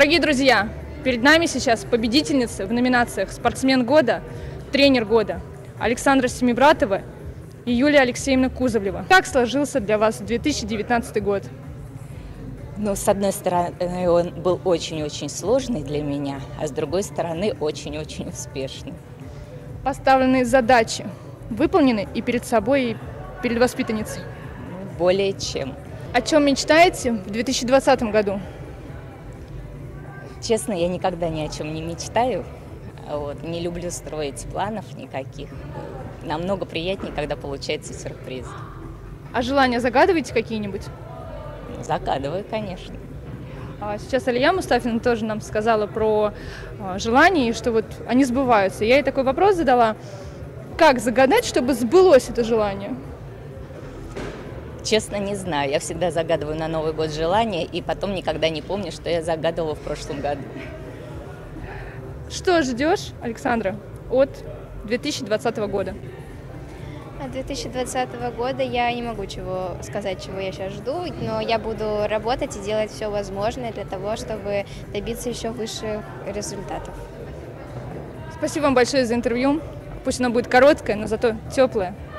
Дорогие друзья, перед нами сейчас победительницы в номинациях «Спортсмен года», «Тренер года» Александра Семибратова и Юлия Алексеевна Кузовлева. Как сложился для вас 2019 год? Ну, с одной стороны, он был очень-очень сложный для меня, а с другой стороны, очень-очень успешный. Поставленные задачи выполнены и перед собой, и перед воспитанницей? Более чем. О чем мечтаете в 2020 году? Честно, я никогда ни о чем не мечтаю. Не люблю строить планов никаких. Намного приятнее, когда получается сюрприз. А желания загадываете какие-нибудь? Загадываю, конечно. Сейчас Алия Мустафина тоже нам сказала про желания, и что вот они сбываются. Я ей такой вопрос задала: как загадать, чтобы сбылось это желание? Честно, не знаю. Я всегда загадываю на Новый год желания, и потом никогда не помню, что я загадывала в прошлом году. Что ждешь, Александра, от 2020 года? От 2020 года я не могу сказать, чего я сейчас жду, но я буду работать и делать все возможное для того, чтобы добиться еще высших результатов. Спасибо вам большое за интервью. Пусть оно будет короткое, но зато теплое.